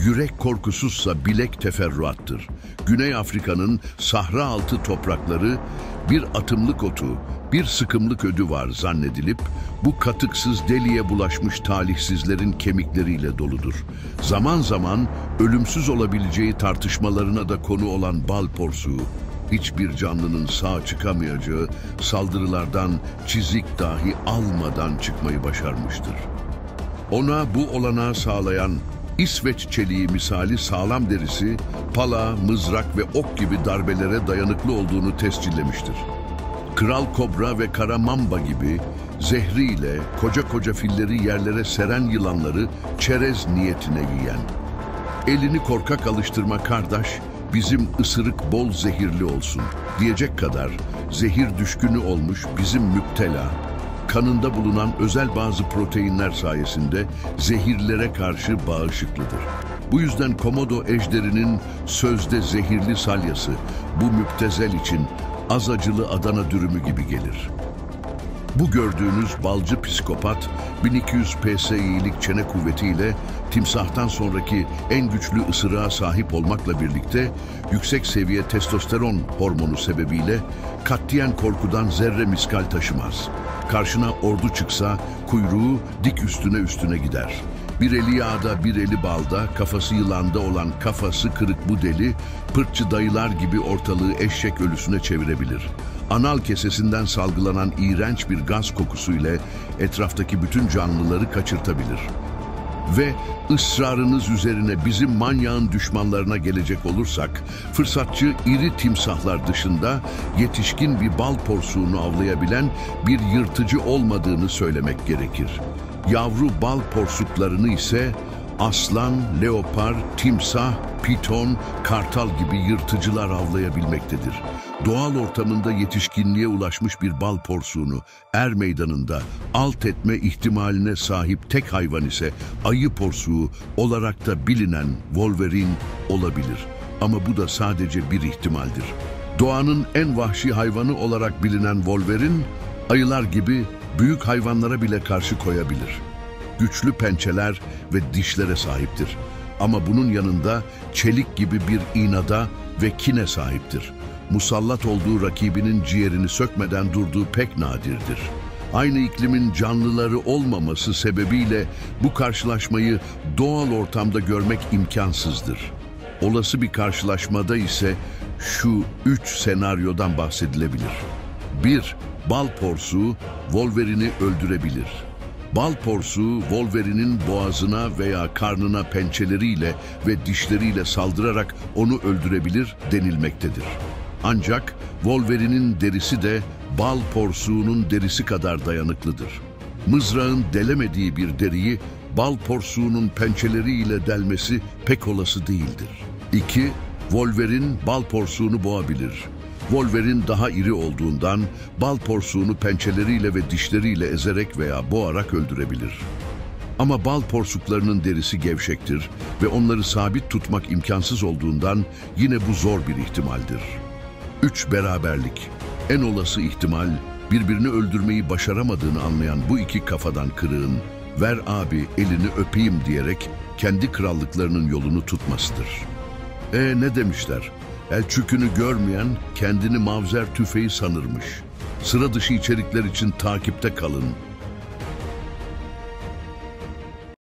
Yürek korkusuzsa bilek teferruattır. Güney Afrika'nın sahra altı toprakları bir atımlık otu, bir sıkımlık ödü var zannedilip bu katıksız deliye bulaşmış talihsizlerin kemikleriyle doludur. Zaman zaman ölümsüz olabileceği tartışmalarına da konu olan bal porsuğu, hiçbir canlının sağ çıkamayacağı saldırılardan çizik dahi almadan çıkmayı başarmıştır. Ona bu olanağı sağlayan İsveç çeliği misali sağlam derisi, pala, mızrak ve ok gibi darbelere dayanıklı olduğunu tescillemiştir. Kral kobra ve kara mamba gibi zehriyle koca koca filleri yerlere seren yılanları çerez niyetine yiyen. Elini korkak alıştırma kardeş, bizim ısırık bol zehirli olsun diyecek kadar zehir düşkünü olmuş bizim müptela, kanında bulunan özel bazı proteinler sayesinde zehirlere karşı bağışıklıdır. Bu yüzden komodo ejderinin sözde zehirli salyası bu müptezel için az acılı Adana dürümü gibi gelir. Bu gördüğünüz balcı psikopat 1200 PSI'lik çene kuvvetiyle timsahtan sonraki en güçlü ısırığa sahip olmakla birlikte yüksek seviye testosteron hormonu sebebiyle katiyen korkudan zerre miskal taşımaz. Karşına ordu çıksa kuyruğu dik üstüne gider. Bir eli yağda, bir eli balda, kafası yılanda olan kafası kırık bu deli, pırtçı dayılar gibi ortalığı eşek ölüsüne çevirebilir. Anal kesesinden salgılanan iğrenç bir gaz kokusuyla etraftaki bütün canlıları kaçırtabilir. Ve ısrarınız üzerine bizim manyağın düşmanlarına gelecek olursak, fırsatçı iri timsahlar dışında yetişkin bir bal porsuğunu avlayabilen bir yırtıcı olmadığını söylemek gerekir. Yavru bal porsuklarını ise aslan, leopar, timsah, piton, kartal gibi yırtıcılar avlayabilmektedir. Doğal ortamında yetişkinliğe ulaşmış bir bal porsuğunu er meydanında alt etme ihtimaline sahip tek hayvan ise ayı porsuğu olarak da bilinen Wolverine olabilir. Ama bu da sadece bir ihtimaldir. Doğanın en vahşi hayvanı olarak bilinen Wolverine, ayılar gibi büyük hayvanlara bile karşı koyabilir. Güçlü pençeler ve dişlere sahiptir. Ama bunun yanında çelik gibi bir inada ve kine sahiptir. Musallat olduğu rakibinin ciğerini sökmeden durduğu pek nadirdir. Aynı iklimin canlıları olmaması sebebiyle bu karşılaşmayı doğal ortamda görmek imkansızdır. Olası bir karşılaşmada ise şu 3 senaryodan bahsedilebilir. 1. Bal porsuğu Wolverine'i öldürebilir. Bal porsuğu Wolverine'in boğazına veya karnına pençeleriyle ve dişleriyle saldırarak onu öldürebilir denilmektedir. Ancak Wolverine'in derisi de bal porsuğunun derisi kadar dayanıklıdır. Mızrağın delemediği bir deriyi bal porsuğunun pençeleriyle delmesi pek olası değildir. 2. Wolverine bal porsuğunu boğabilir. Wolverine daha iri olduğundan bal porsuğunu pençeleriyle ve dişleriyle ezerek veya boğarak öldürebilir. Ama bal porsuklarının derisi gevşektir ve onları sabit tutmak imkansız olduğundan yine bu zor bir ihtimaldir. 3. Beraberlik. En olası ihtimal birbirini öldürmeyi başaramadığını anlayan bu iki kafadan kırığın "ver abi elini öpeyim" diyerek kendi krallıklarının yolunu tutmasıdır. Ne demişler? El çükünü görmeyen kendini mavzer tüfeği sanırmış. Sıra dışı içerikler için takipte kalın.